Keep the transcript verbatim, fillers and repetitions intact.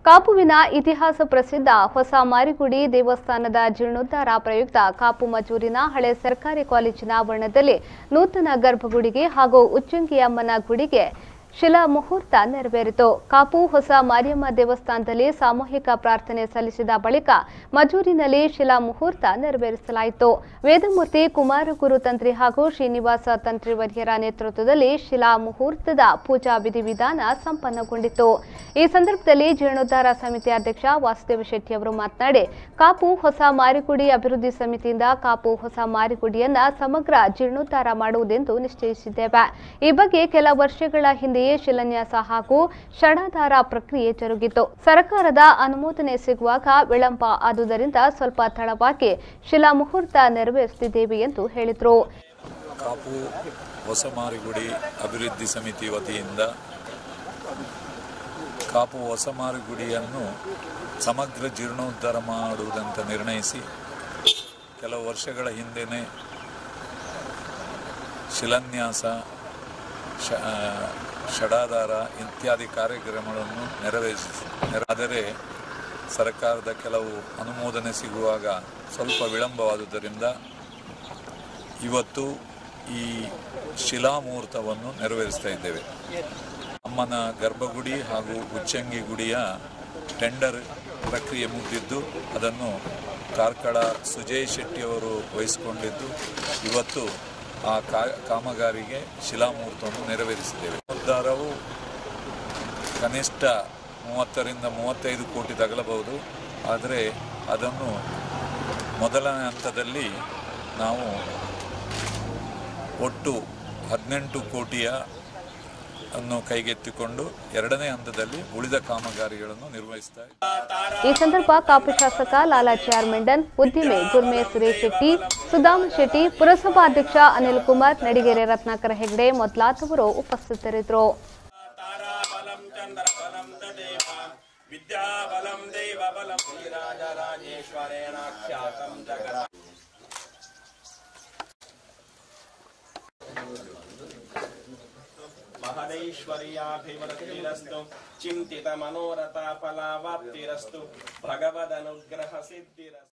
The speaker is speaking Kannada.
ಕಾಪುವಿನ ಇತಿಹಾಸ ಪ್ರಸಿದ್ಧ ಹೊಸ ಮಾರಿಗುಡಿ ದೇವಸ್ಥಾನದ ಜೀರ್ಣೋದ್ಧಾರ ಪ್ರಯುಕ್ತ ಕಾಪು ಮಜೂರಿನ ಹಳೆ ಸರ್ಕಾರಿ ಕಾಲೇಜಿನ ಆವರಣದಲ್ಲಿ ನೂತನ ಗರ್ಭಗುಡಿಗೆ ಹಾಗೂ ಉಚ್ಚಂಗಿಯಮ್ಮನ ಗುಡಿಗೆ ಶಿಲಾ ಮುಹೂರ್ತ ನೆರವೇರಿತು. ಕಾಪು ಹೊಸ ಮಾರಿಯಮ್ಮ ದೇವಸ್ಥಾನದಲ್ಲಿ ಸಾಮೂಹಿಕ ಪ್ರಾರ್ಥನೆ ಸಲ್ಲಿಸಿದ ಬಳಿಕ ಮಜೂರಿನಲ್ಲಿ ಶಿಲಾ ಮುಹೂರ್ತ ನೆರವೇರಿಸಲಾಯಿತು. ವೇದಮೂರ್ತಿ ಕುಮಾರಗುರು ತಂತ್ರಿ ಹಾಗೂ ಶ್ರೀನಿವಾಸ ತಂತ್ರಿವರ್ಯರ ನೇತೃತ್ವದಲ್ಲಿ ಶಿಲಾ ಮುಹೂರ್ತದ ಪೂಜಾ ವಿಧಿವಿಧಾನ ಸಂಪನ್ನಗೊಂಡಿತು. ಈ ಸಂದರ್ಭದಲ್ಲಿ ಜೀರ್ಣೋದ್ಧಾರ ಸಮಿತಿ ಅಧ್ಯಕ್ಷ ವಾಸುದೇವ ಶೆಟ್ಟಿ ಅವರು ಮಾತನಾಡಿ, ಕಾಪು ಹೊಸ ಮಾರಿಗುಡಿ ಅಭಿವೃದ್ಧಿ ಸಮಿತಿಯಿಂದ ಕಾಪು ಹೊಸ ಮಾರಿಗುಡಿಯನ್ನ ಸಮಗ್ರ ಜೀರ್ಣೋದ್ಧಾರ ಮಾಡುವುದೆಂದು ನಿಶ್ಚಯಿಸಿದ್ದೇವೆ. ಈ ಬಗ್ಗೆ ಕೆಲ ವರ್ಷಗಳ ಹಿಂದೆ ಶಿಲಾನ್ಯಾಸ ಹಾಗೂ ಷಡಾಧಾರ ಪ್ರಕ್ರಿಯೆ ಜರುಗಿತು. ಸರ್ಕಾರದ ಅನುಮೋದನೆ ಸಿಗುವಾಗ ವಿಳಂಬ ಆದುದರಿಂದ ಸ್ವಲ್ಪ ತಡವಾಗಿ ಶಿಲಾ ಮುಹೂರ್ತ ನೆರವೇರಿಸುತ್ತಿದ್ದೇವೆ ಎಂದು ಹೇಳಿದರು. ಕಾಪು ಹೊಸ ಮಾರಿಗುಡಿ ಅಭಿವೃದ್ಧಿ ಸಮಿತಿ ವತಿಯಿಂದ ಕಾಪು ಹೊಸ ಮಾರಿಗುಡಿಯನ್ನು ಸಮಗ್ರ ಜೀರ್ಣೋದ್ಧಾರ ಮಾಡುವುದಂತ ನಿರ್ಣಯಿಸಿ ಕೆಲವು ವರ್ಷಗಳ ಹಿಂದೆಯೇ ಶಿಲಾನ್ಯಾಸ ಷಡಾಧಾರ ಇತ್ಯಾದಿ ಕಾರ್ಯಕ್ರಮಗಳನ್ನು ನೆರವೇರಿಸಿ ಆದರೆ ಸರ್ಕಾರದ ಕೆಲವು ಅನುಮೋದನೆ ಸಿಗುವಾಗ ಸ್ವಲ್ಪ ವಿಳಂಬವಾದುದರಿಂದ ಇವತ್ತು ಈ ಶಿಲಾ ಮುಹೂರ್ತವನ್ನು ನೆರವೇರಿಸ್ತಾ ಇದ್ದೇವೆ. ಅಮ್ಮನ ಗರ್ಭಗುಡಿ ಹಾಗೂ ಉಚ್ಚಂಗಿ ಗುಡಿಯ ಟೆಂಡರ್ ಪ್ರಕ್ರಿಯೆ ಮುಗಿದಿದ್ದು ಅದನ್ನು ಕಾರ್ಕಳ ಸುಜಯ್ ಶೆಟ್ಟಿಯವರು ವಹಿಸಿಕೊಂಡಿದ್ದು ಇವತ್ತು ಆ ಕಾಮಗಾರಿಗೆ ಶಿಲಾಮುಹೂರ್ತವನ್ನು ನೆರವೇರಿಸಿದ್ದೇವೆ. ಉದ್ಧಾರವು ಕನಿಷ್ಠ ಮೂವತ್ತರಿಂದ ಮೂವತ್ತೈದು ಕೋಟಿ ತಗಲಬಹುದು. ಆದರೆ ಅದನ್ನು ಮೊದಲನೇ ಹಂತದಲ್ಲಿ ನಾವು ಒಟ್ಟು ಹದಿನೆಂಟು ಕೋಟಿಯ ಅನ್ನು ಕೈಗೆತ್ತಿಕೊಂಡು ಎರಡನೇ ಹಂತದಲ್ಲಿ ಉಳಿದ ಕಾಮಗಾರಿಗಳನ್ನು ನಿರ್ವಹಿಸ್ತಾ ಇದ್ದಾರೆ. ಈ ಸಂದರ್ಭ ಕಾಪು ಶಾಸಕ ಲಾಲಾಜಿ ಆರ್ ಮೆಂಡನ್, ಉದ್ಯಮಿ ಗುರ್ಮೆ ಸುರೇಶ್ ಶೆಟ್ಟಿ, ಸುಧಾಮ್ ಶೆಟ್ಟಿ, ಪುರಸಭಾ ಅಧ್ಯಕ್ಷ ಅನಿಲ್ ಕುಮಾರ್, ನಡಿಗೆರೆ ರತ್ನಾಕರ ಹೆಗ್ಡೆ ಮೊದಲಾದವರು ಉಪಸ್ಥಿತರಿದ್ದರು. महदैश्वर्याभिवृद्धिरस्तु चिन्तित मनोरथा फलावाप्तिरस्तु भगवदनुग्रह सिद्धिरस्तु।